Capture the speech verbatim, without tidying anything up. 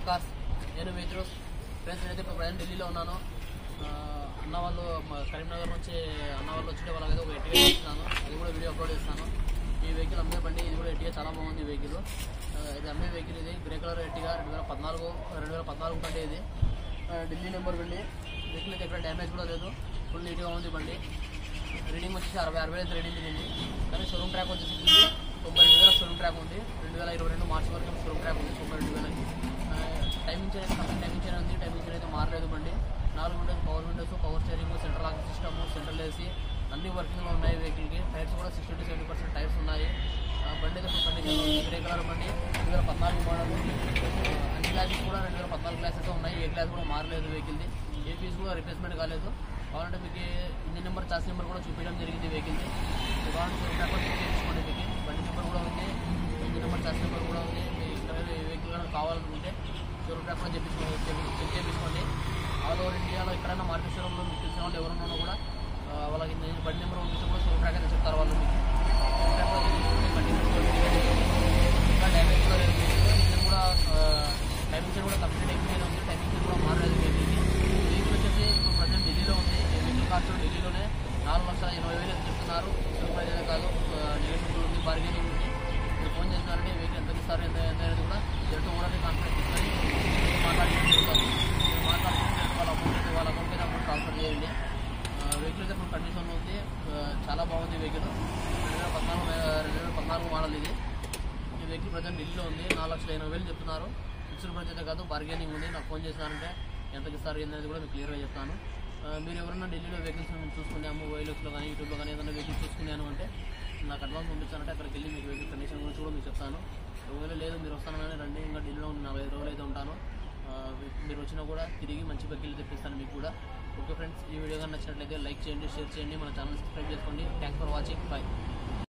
Ashok cars, నేను vehicles friends. నేనైతే ఇప్పుడు ప్రజెంట్ ఢిల్లీలో ఉన్నాను. అన్న వాళ్ళు కరీంనగర్ నుంచి అన్న వాళ్ళు వచ్చే వాళ్ళకైతే ఒక ఎట్టిగా చేస్తున్నాను, అది కూడా వీడియో అప్లోడ్ చేస్తాను. ఈ వెహికల్ అమ్మే బండి, ఇది కూడా ఎట్టిగా చాలా బాగుంది. ఈ వెహికల్ ఇది అమ్మే వెహికల్, ఇది గ్రే కలర్ ఎట్టిగా రెండు వేల పద్నాలుగు రెండు వేల పద్నాలుగు బండి. ఇది ఢిల్లీ నెంబర్ బండి. వెహికల్ అయితే ఎక్కడ డ్యామేజ్ కూడా లేదు, ఫుల్ నీట్గా ఉంది బండి. రీడింగ్ వచ్చేసి అరవై అరవై అయితే రీడింగ్ తిరిగింది, కానీ షోరూమ్ ట్రాక్ వచ్చేసి తొంభై రెండు వేల షోరూమ్ ట్రాక్ ఉంది. రెండు వేల ఇరవై రెండు మార్చి వరకు షోరూమ్ ట్రాక్ ఉంది తొంభై రెండు వేలకి. టైమింగ్ అయితే కంపెనీ టైమింగ్ చైన్ ఉంది, టైమింగ్ చైన్ అయితే మారలేదు బండి. నాలుగు windows, power windows, power steering, central lock system, central AC అన్ని వర్కింగ్లో ఉన్నాయి. వెహికల్కి టైర్స్ కూడా sixty to seventy percent tyres ఉన్నాయి. బండి అయితే ఫుల్ కండిషన్ ఉంది. గ్రే కలర్ బండి, రెండు వేల పద్నాలుగు మోడల్. అన్ని గ్లాసెస్ కూడా రెండు వేల పద్నాలుగు గ్లాసెస్ ఉన్నాయి, ఏ గ్లాస్ కూడా మారలేదు వెహికల్ది. ఏ పీస్ కూడా రిప్లేస్మెంట్ కాలేదు. కావాలంటే మీకు ఇంజిన్ నెంబర్, చార్జ్ నెంబర్ కూడా చూపించడం జరిగింది వెహికల్ది. కావాలంటే చూసుకోండి. మీకు బండి నెంబర్ కూడా ఉంది, ఇంజిన్ నెంబర్, చార్జ్ నెంబర్ కూడా ఉంది. మీకు ఇక్కడ వెహికల్ కనుక కావాలనుకుంటే షోరూమ్ ట్రాక్ కూడా చెప్పించుకోండి, చెక్ చేయించుకోండి. ఆల్ ఓవర్ ఇండియాలో ఎక్కడైనా మార్కెట్ షోరూంలో మీకు తెలిసిన వాళ్ళు ఎవరున్నా కూడా వాళ్ళకి బండి నెంబర్ పంపించిన కూడా షోరూమ్ ట్రాక్ అయితే చెప్తారు వాళ్ళు. మీకు బండి ఇంకా డ్యామేజ్ కూడా లేదు. ఇంజిన్ కూడా టైమింగ్ కూడా కంప్లీట్ అయిపోయిన ఉంది, టైమింగ్ కూడా మారలేదు. వెహికల్కి వెహికల్ వచ్చేసి ఇప్పుడు ప్రజెంట్ ఢిల్లీలో ఉంది. వెహికల్ కాస్ట్ ఢిల్లీలోనే నాలుగు లక్షల ఎనభై వేలు అయితే చెప్తున్నారు. ప్రైజ్ కాదు, నెగోషియబుల్ ఉంది, బార్గెనింగ్ ఉంది. మీరు ఫోన్ చేస్తున్నారంటే వెహికల్ ఎంత ఇస్తారు ఎంత ఎంత అనేది కూడా జట్టు కూడా కాన్ఫిడెన్స్ ఇస్తారు. మాట్లాడి చెప్తారు, మీరు మాట్లాడుతుంటే వాళ్ళ అమౌంట్ అయితే వాళ్ళ అకౌంట్ అయితే అమౌంట్ ట్రాన్స్ఫర్ చేయండి. వెహికల్ అయితే ఫుల్ కండిషన్లో ఉంది, చాలా బాగుంది వెహికల్. రెండు వేల పద్నాలుగు రెండు వేల పద్నాలుగు మోడల్ ఇది. ఈ వెహికల్ ప్రజెంట్ ఢిల్లీలో ఉంది, నాలుగు లక్షల ఎనభై వేలు చెప్తున్నారు. ఫిక్స్డ్ ప్రైస్ అయితే కాదు, బార్గెనింగ్ ఉంది. నాకు ఫోన్ చేస్తారంటే ఎంతకి ఇస్తారు ఏంటనేది కూడా మీకు క్లియర్గా చెప్తాను. మీరు ఎవరైనా ఢిల్లీలో వెహికల్స్ చూసుకున్నాము, వైలెక్స్లో కానీ యూట్యూబ్లో కానీ ఏదైనా వెహికల్స్ చూసుకున్నాను అంటే నాకు అడ్వాన్స్ పంపించానంటే అక్కడికి వెళ్ళి మీకు వెహికల్ కండిషన్ గురించి కూడా మీకు చెప్తాను. ఒకవేళ లేదు మీరు వస్తానని రండి, ఇంకా ఢిల్లీలో నలభై రోజులు అయితే ఉంటాను. మీరు వచ్చినా కూడా తిరిగి మంచి వెహికల్ తెప్పిస్తాను మీకు కూడా. ఓకే ఫ్రెండ్స్, ఈ వీడియో కానీ నచ్చినట్లయితే లైక్ చేయండి, షేర్ చేయండి, మన ఛానల్ సబ్స్క్రైబ్ చేసుకోండి. Thanks for watching, bye.